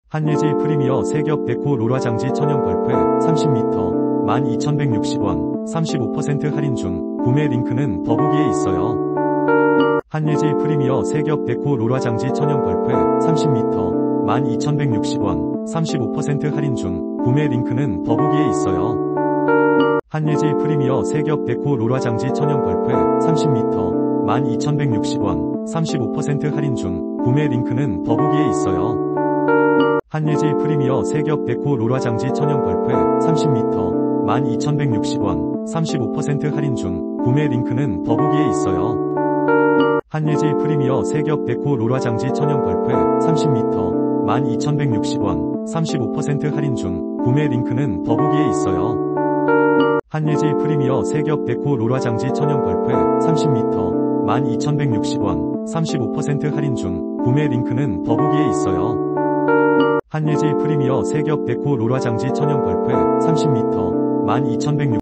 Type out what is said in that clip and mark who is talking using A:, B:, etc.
A: 한예질 프리미어 세겹 데코 롤화 장지 천연 벌프 30m 12,160원 35% 할인 중. 구매 링크는 더보기에 있어요. 한예질 프리미어 세겹 데코 롤화 장지 천연 벌프 30m 12,160원 35% 할인 중. 구매 링크는 더보기에 있어요. 한예질 프리미어 세겹 데코 롤화 장지 천연 벌프 30m 12,160원 35% 할인 중. 구매 링크는 더보기에 있어요. 한예질 프리미어 세겹 데코 롤화 장지 천연 벌프 30m 12,160원 35% 할인 중. 구매 링크는 더보기에 있어요. 한예질 프리미어 세겹 데코 롤화 장지 천연 벌프 30m 12,160원 35% 할인 중. 구매 링크는 더보기에 있어요. 한예질 프리미어 세겹 데코 롤화 장지 천연 벌프 30m 12,160원 35% 할인 중. 구매 링크는 더보기에 있어요. 한예질 프리미어 세겹 데코 롤화 장지 천연 벌프 30m 12,160원